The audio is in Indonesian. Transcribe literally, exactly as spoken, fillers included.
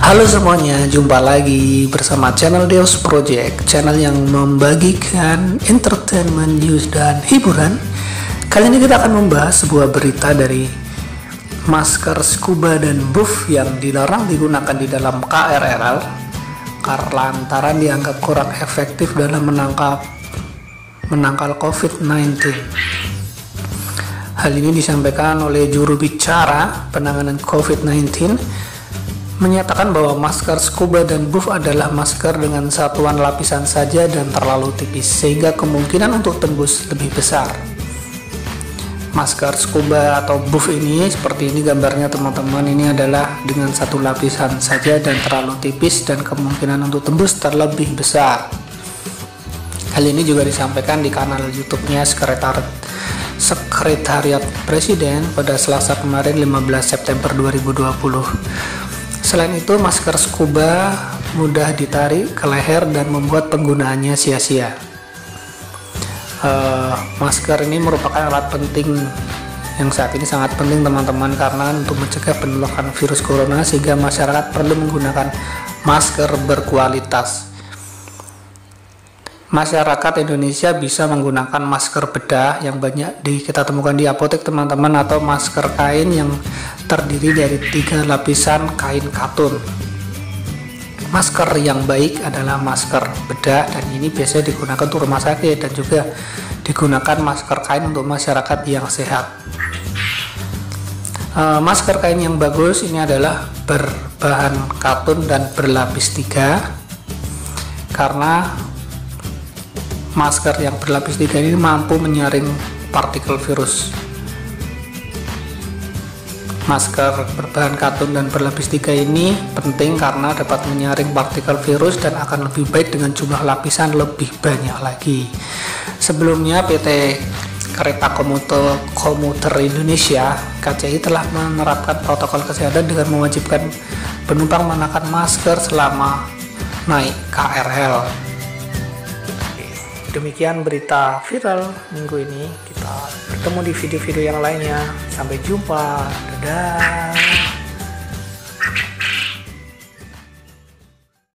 Halo semuanya, jumpa lagi bersama channel Deus Project, channel yang membagikan entertainment, news, dan hiburan. Kali ini kita akan membahas sebuah berita dari masker scuba dan buff yang dilarang digunakan di dalam K R L karena lantaran dianggap kurang efektif dalam menangkap menangkal covid sembilan belas. Hal ini disampaikan oleh juru bicara penanganan covid sembilan belas, menyatakan bahwa masker scuba dan buff adalah masker dengan satuan lapisan saja dan terlalu tipis sehingga kemungkinan untuk tembus lebih besar. Masker scuba atau buff ini seperti ini gambarnya teman-teman, ini adalah dengan satu lapisan saja dan terlalu tipis dan kemungkinan untuk tembus terlebih besar. Hal ini juga disampaikan di kanal YouTube-nya Sekretariat Sekretariat Presiden pada Selasa kemarin lima belas September dua ribu dua puluh. Selain itu, masker scuba mudah ditarik ke leher dan membuat penggunaannya sia-sia. Uh, masker ini merupakan alat penting yang saat ini sangat penting teman-teman, karena untuk mencegah penularan virus corona sehingga masyarakat perlu menggunakan masker berkualitas. Masyarakat Indonesia bisa menggunakan masker bedah yang banyak di, kita temukan di apotek teman-teman, atau masker kain yang terdiri dari tiga lapisan kain katun. Masker yang baik adalah masker bedah dan ini biasanya digunakan untuk rumah sakit dan juga digunakan masker kain untuk masyarakat yang sehat. E, masker kain yang bagus ini adalah berbahan katun dan berlapis tiga, karena masker yang berlapis tiga ini mampu menyaring partikel virus. Masker berbahan katun dan berlapis tiga ini penting karena dapat menyaring partikel virus dan akan lebih baik dengan jumlah lapisan lebih banyak lagi. Sebelumnya P T Kereta Komuter, Komuter Indonesia K C I telah menerapkan protokol kesehatan dengan mewajibkan penumpang mengenakan masker selama naik K R L. Demikian berita viral minggu ini. Kita bertemu di video-video yang lainnya. Sampai jumpa. Dadah.